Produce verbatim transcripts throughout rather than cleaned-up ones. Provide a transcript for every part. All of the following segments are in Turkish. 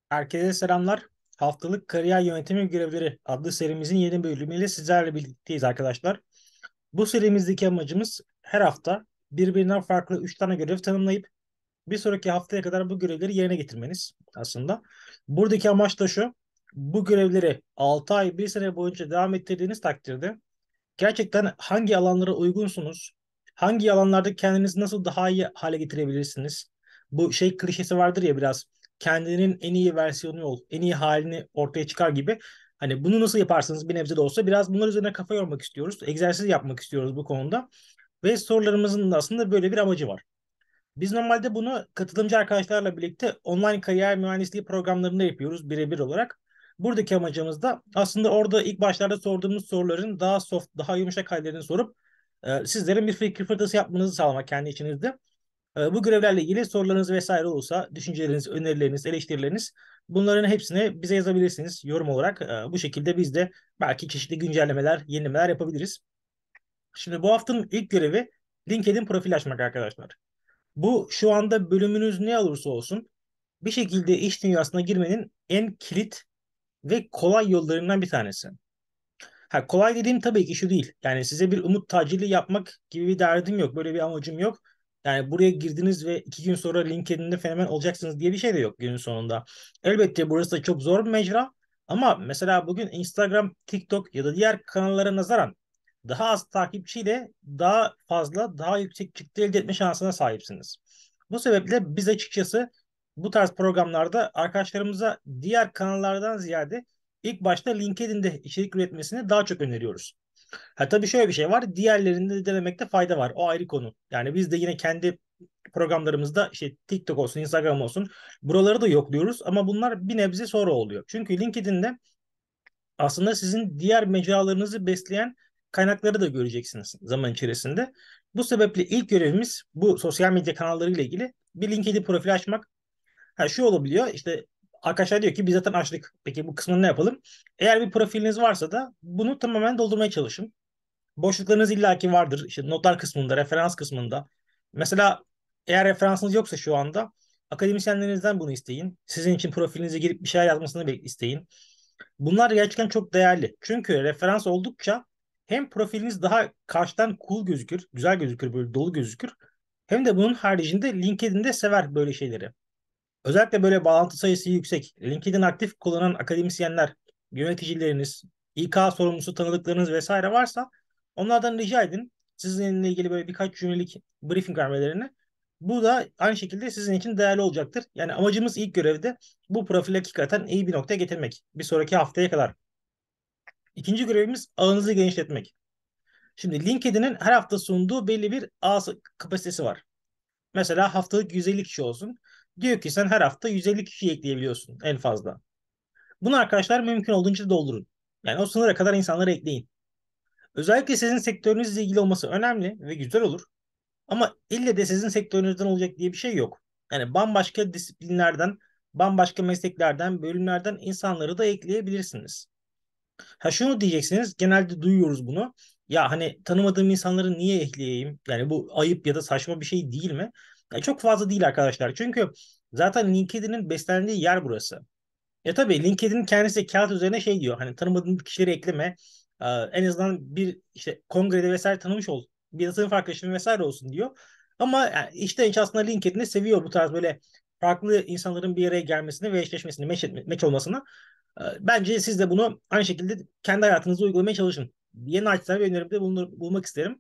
Herkese selamlar. Haftalık Kariyer Yönetimi Görevleri adlı serimizin yeni bölümüyle sizlerle birlikteyiz arkadaşlar. Bu serimizdeki amacımız her hafta birbirinden farklı üç tane görev tanımlayıp bir sonraki haftaya kadar bu görevleri yerine getirmeniz aslında. Buradaki amaç da şu: bu görevleri altı ay, bir sene boyunca devam ettirdiğiniz takdirde gerçekten hangi alanlara uygunsunuz? Hangi alanlarda kendinizi nasıl daha iyi hale getirebilirsiniz? Bu şey klişesi vardır ya, biraz kendinin en iyi versiyonu ol, en iyi halini ortaya çıkar gibi. Hani bunu nasıl yaparsınız bir nebze de olsa, biraz bunlar üzerine kafa yormak istiyoruz. Egzersiz yapmak istiyoruz bu konuda. Ve sorularımızın da aslında böyle bir amacı var. Biz normalde bunu katılımcı arkadaşlarla birlikte online kariyer mühendisliği programlarında yapıyoruz birebir olarak. Buradaki amacımız da aslında orada ilk başlarda sorduğumuz soruların daha soft, daha yumuşak hallerini sorup e, sizlerin bir fikir fırtınası yapmanızı sağlamak kendi içinizde. E, bu görevlerle ilgili sorularınız vesaire olursa, düşünceleriniz, önerileriniz, eleştirileriniz, bunların hepsini bize yazabilirsiniz yorum olarak. E, bu şekilde biz de belki çeşitli güncellemeler, yenilemeler yapabiliriz. Şimdi bu haftanın ilk görevi LinkedIn profil açmak arkadaşlar. Bu şu anda bölümünüz ne olursa olsun bir şekilde iş dünyasına girmenin en kilit ve kolay yollarından bir tanesi. Ha, kolay dediğim tabii ki şu değil. Yani size bir umut tacili yapmak gibi bir derdim yok. Böyle bir amacım yok. Yani buraya girdiniz ve iki gün sonra LinkedIn'de fenomen olacaksınız diye bir şey de yok günün sonunda. Elbette burası da çok zor bir mecra. Ama mesela bugün Instagram, TikTok ya da diğer kanallara nazaran daha az takipçiyle daha fazla, daha yüksek çıktı elde etme şansına sahipsiniz. Bu sebeple biz açıkçası bu tarz programlarda arkadaşlarımıza diğer kanallardan ziyade İlk başta LinkedIn'de içerik üretmesini daha çok öneriyoruz. Ha tabii şöyle bir şey var. Diğerlerinde de denemekte fayda var. O ayrı konu. Yani biz de yine kendi programlarımızda işte TikTok olsun, Instagram olsun, buraları da yokluyoruz ama bunlar bir nebze sonra oluyor. Çünkü LinkedIn'de aslında sizin diğer mecralarınızı besleyen kaynakları da göreceksiniz zaman içerisinde. Bu sebeple ilk görevimiz bu sosyal medya kanalları ile ilgili bir LinkedIn profili açmak. Ha, şu olabiliyor işte, arkadaşlar diyor ki biz zaten açtık. Peki bu kısmını ne yapalım? Eğer bir profiliniz varsa da bunu tamamen doldurmaya çalışın. Boşluklarınız illaki vardır. İşte notlar kısmında, referans kısmında. Mesela eğer referansınız yoksa şu anda akademisyenlerinizden bunu isteyin. Sizin için profilinize girip bir şeyler yazmasını bek- isteyin. Bunlar gerçekten çok değerli. Çünkü referans oldukça hem profiliniz daha karşıdan cool gözükür, güzel gözükür, böyle dolu gözükür. Hem de bunun haricinde LinkedIn'de sever böyle şeyleri. Özellikle böyle bağlantı sayısı yüksek, LinkedIn aktif kullanan akademisyenler, yöneticileriniz, İK sorumlusu tanıdıklarınız vesaire varsa onlardan rica edin. Sizinle ilgili böyle birkaç cümlelik briefing vermelerini. Bu da aynı şekilde sizin için değerli olacaktır. Yani amacımız ilk görevde bu profili hakikaten iyi bir noktaya getirmek. Bir sonraki haftaya kadar. İkinci görevimiz ağınızı genişletmek. Şimdi LinkedIn'in her hafta sunduğu belli bir ağ kapasitesi var. Mesela haftalık yüz elli kişi olsun. Diyor ki sen her hafta yüz elli kişi ekleyebiliyorsun en fazla. Bunu arkadaşlar mümkün olduğunca doldurun. Yani o sınıra kadar insanları ekleyin. Özellikle sizin sektörünüzle ilgili olması önemli ve güzel olur. Ama ille de sizin sektörünüzden olacak diye bir şey yok. Yani bambaşka disiplinlerden, bambaşka mesleklerden, bölümlerden insanları da ekleyebilirsiniz. Ha şunu diyeceksiniz, genelde duyuyoruz bunu. Ya hani tanımadığım insanları niye ekleyeyim? Yani bu ayıp ya da saçma bir şey değil mi? Ya çok fazla değil arkadaşlar. Çünkü zaten LinkedIn'in beslendiği yer burası. Ya tabii LinkedIn kendisi kağıt üzerine şey diyor. Hani tanımadığın kişileri ekleme. Ee, En azından bir işte kongrede vesaire tanımış ol. Bir sınıf arkadaşın vesaire olsun diyor. Ama yani içten içe aslında LinkedIn'i seviyor bu tarz böyle farklı insanların bir araya gelmesini ve eşleşmesini, meç, meç olmasını. Ee, Bence siz de bunu aynı şekilde kendi hayatınızda uygulamaya çalışın. Yeni açıdan bir önerimde bulunur, bulmak isterim.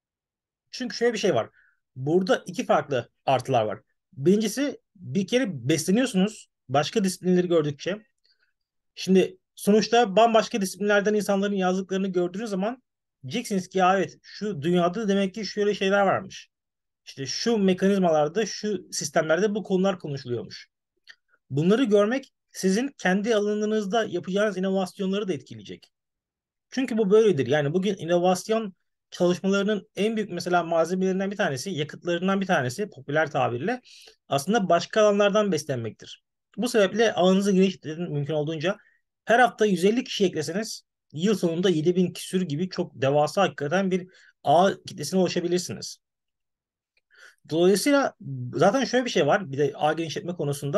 Çünkü şöyle bir şey var. Burada iki farklı artılar var. Birincisi, bir kere besleniyorsunuz başka disiplinleri gördükçe. Şimdi sonuçta bambaşka disiplinlerden insanların yazdıklarını gördüğünüz zaman diyeceksiniz ki ya evet, şu dünyada demek ki şöyle şeyler varmış. İşte şu mekanizmalarda, şu sistemlerde bu konular konuşuluyormuş. Bunları görmek sizin kendi alanınızda yapacağınız inovasyonları da etkileyecek. Çünkü bu böyledir. Yani bugün inovasyon çalışmalarının en büyük mesela malzemelerinden bir tanesi, yakıtlarından bir tanesi popüler tabirle aslında başka alanlardan beslenmektir. Bu sebeple ağınızı genişletin mümkün olduğunca. Her hafta yüz elli kişi ekleseniz yıl sonunda yedi bin küsür gibi çok devasa hakikaten bir ağ kitlesine ulaşabilirsiniz. Dolayısıyla zaten şöyle bir şey var bir de ağ genişletme konusunda.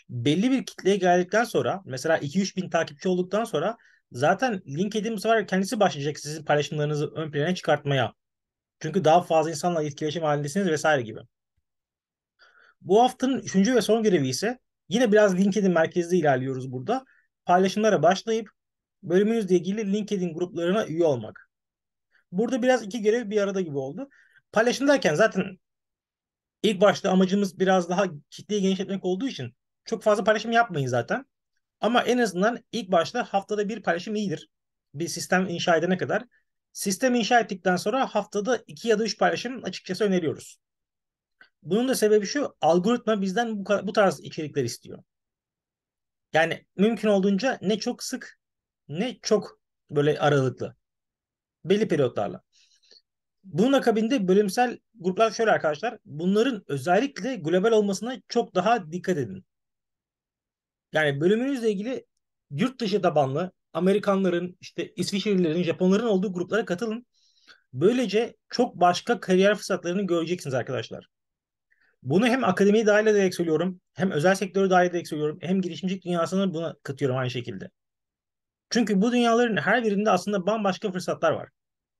Belli bir kitleye geldikten sonra, mesela iki üç bin takipçi olduktan sonra, zaten LinkedIn bu sefer kendisi başlayacak sizin paylaşımlarınızı ön plana çıkartmaya. Çünkü daha fazla insanla etkileşim halindesiniz vesaire gibi. Bu haftanın üçüncü ve son görevi ise yine biraz LinkedIn merkezli ilerliyoruz burada. Paylaşımlara başlayıp bölümünüzle ilgili LinkedIn gruplarına üye olmak. Burada biraz iki görev bir arada gibi oldu. Paylaşım derken zaten ilk başta amacımız biraz daha kitleyi genişletmek olduğu için çok fazla paylaşım yapmayın zaten. Ama en azından ilk başta haftada bir paylaşım iyidir. Bir sistem inşa edene kadar. Sistem inşa ettikten sonra haftada iki ya da üç paylaşım açıkçası öneriyoruz. Bunun da sebebi şu: algoritma bizden bu, bu tarz içerikler istiyor. Yani mümkün olduğunca ne çok sık ne çok böyle aralıklı. Belli periyotlarla. Bunun akabinde bölümsel gruplar şöyle arkadaşlar. Bunların özellikle global olmasına çok daha dikkat edin. Yani bölümünüzle ilgili yurt dışı tabanlı Amerikanların, işte İsviçrelilerin, Japonların olduğu gruplara katılın. Böylece çok başka kariyer fırsatlarını göreceksiniz arkadaşlar. Bunu hem akademiye dahil ederek söylüyorum, hem özel sektörü dahil ederek söylüyorum, hem girişimcilik dünyasını buna katıyorum aynı şekilde. Çünkü bu dünyaların her birinde aslında bambaşka fırsatlar var.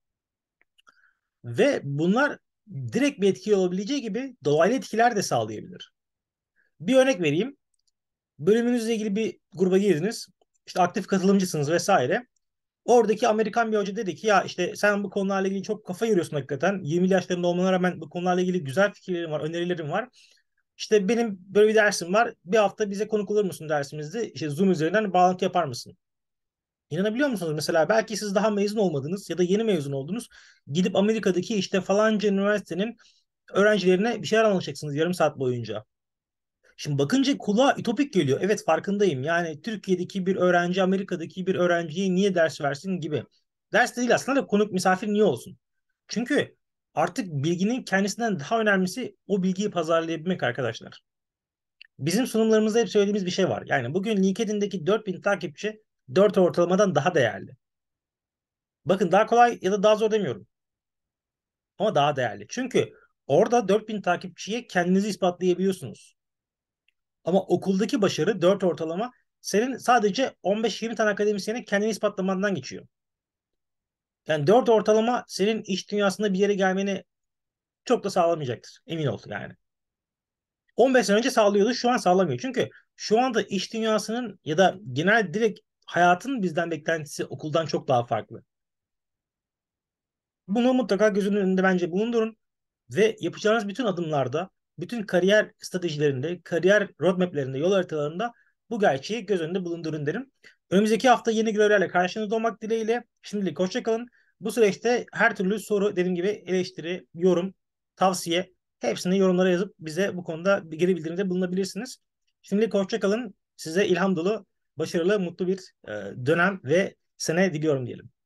Ve bunlar direkt bir etki olabileceği gibi dolaylı etkiler de sağlayabilir. Bir örnek vereyim. Bölümünüzle ilgili bir gruba girdiniz. İşte aktif katılımcısınız vesaire. Oradaki Amerikan bir hoca dedi ki ya işte sen bu konularla ilgili çok kafa yoruyorsun hakikaten. yirmili yaşlarında olmana rağmen bu konularla ilgili güzel fikirlerim var, önerilerim var. İşte benim böyle bir dersim var. Bir hafta bize konuk olur musun dersimizde? İşte Zoom üzerinden bağlantı yapar mısın? İnanabiliyor musunuz? Mesela belki siz daha mezun olmadınız ya da yeni mezun oldunuz. Gidip Amerika'daki işte falanca üniversitenin öğrencilerine bir şeyler anlatacaksınız yarım saat boyunca. Şimdi bakınca kulağa ütopik geliyor. Evet, farkındayım. Yani Türkiye'deki bir öğrenci Amerika'daki bir öğrenciye niye ders versin gibi. Ders değil aslında da konuk misafir niye olsun? Çünkü artık bilginin kendisinden daha önemlisi o bilgiyi pazarlayabilmek arkadaşlar. Bizim sunumlarımızda hep söylediğimiz bir şey var. Yani bugün LinkedIn'deki dört bin takipçi dört ortalamadan daha değerli. Bakın, daha kolay ya da daha zor demiyorum. Ama daha değerli. Çünkü orada dört bin takipçiye kendinizi ispatlayabiliyorsunuz. Ama okuldaki başarı dört ortalama senin sadece on beş yirmi tane akademisyene kendini ispatlamandan geçiyor. Yani dört ortalama senin iş dünyasında bir yere gelmeni çok da sağlamayacaktır. Emin ol yani. on beş sene önce sağlıyordu, şu an sağlamıyor. Çünkü şu anda iş dünyasının ya da genel direkt hayatın bizden beklentisi okuldan çok daha farklı. Bunu mutlaka gözünün önünde bence bulundurun. Ve yapacağınız bütün adımlarda, bütün kariyer stratejilerinde, kariyer roadmaplerinde, yol haritalarında bu gerçeği göz önünde bulundurun derim. Önümüzdeki hafta yeni görevlerle karşınızda olmak dileğiyle. Şimdilik hoşça kalın. Bu süreçte her türlü soru, dediğim gibi eleştiri, yorum, tavsiye, hepsini yorumlara yazıp bize bu konuda bir geri bildirimde bulunabilirsiniz. Şimdilik hoşça kalın. Size ilham dolu, başarılı, mutlu bir e, dönem ve sene diliyorum diyelim.